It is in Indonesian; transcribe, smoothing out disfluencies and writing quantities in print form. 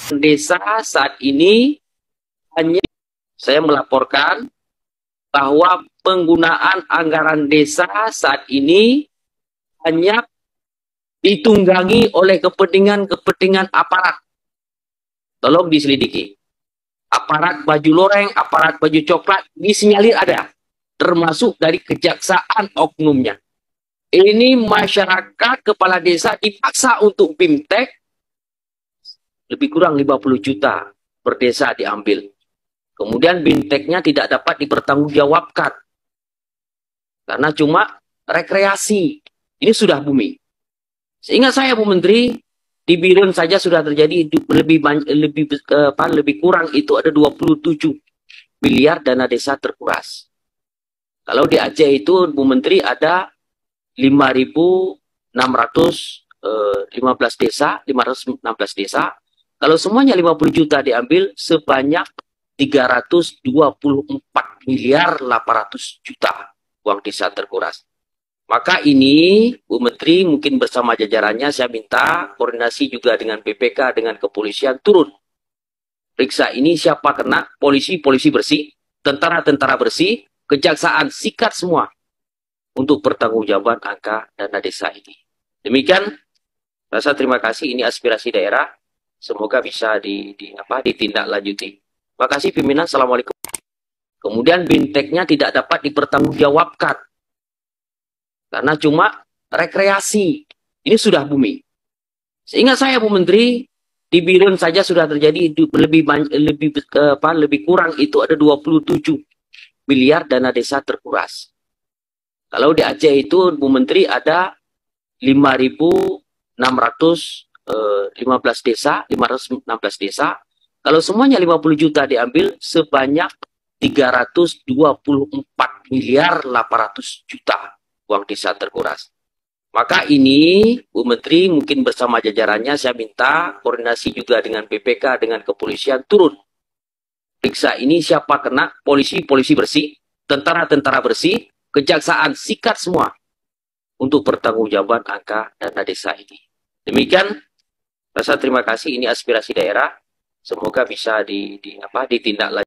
Desa saat ini hanya saya melaporkan bahwa penggunaan anggaran desa saat ini hanya ditunggangi oleh kepentingan aparat. Tolong diselidiki. Aparat baju loreng, aparat baju coklat, disinyalir ada. Termasuk dari kejaksaan oknumnya. Ini masyarakat kepala desa dipaksa untuk BIMTEK lebih kurang 50 juta per desa diambil. Kemudian BIMTEK-nya tidak dapat dipertanggungjawabkan. Karena cuma rekreasi. Ini sudah bumi. Seingat saya Bu Menteri, di Biren saja sudah terjadi lebih kurang itu ada 27 miliar dana desa terkuras. Kalau di Aceh itu Bu Menteri ada 5.615 desa, 516 desa. Kalau semuanya 50 juta diambil sebanyak 324 miliar 800 juta uang desa terkuras. Maka ini Bu Menteri mungkin bersama jajarannya saya minta koordinasi juga dengan BPK, dengan kepolisian turun. Periksa ini siapa kena, polisi bersih, tentara bersih, kejaksaan sikat semua untuk pertanggungjawaban angka dana desa ini. Demikian, rasa terima kasih, ini aspirasi daerah, semoga bisa ditindaklanjuti. Terima kasih pimpinan, Assalamualaikum. Kemudian BIMTEK-nya tidak dapat dipertanggungjawabkan. Karena cuma rekreasi. Ini sudah bumi. Seingat saya Bu Menteri, di Biren saja sudah terjadi lebih kurang itu ada 27 miliar dana desa terkuras. Kalau di Aceh itu Bu Menteri ada 5.615 desa, 516 desa. Kalau semuanya 50 juta diambil sebanyak 324 miliar 800 juta uang desa terkuras. Maka ini Bu Menteri mungkin bersama jajarannya saya minta koordinasi juga dengan BPK, dengan kepolisian turun. Periksa ini siapa kena, polisi bersih, tentara bersih, kejaksaan sikat semua untuk pertanggungjawaban angka dana desa ini. Demikian, rasa terima kasih, ini aspirasi daerah, semoga bisa ditindaklanjuti.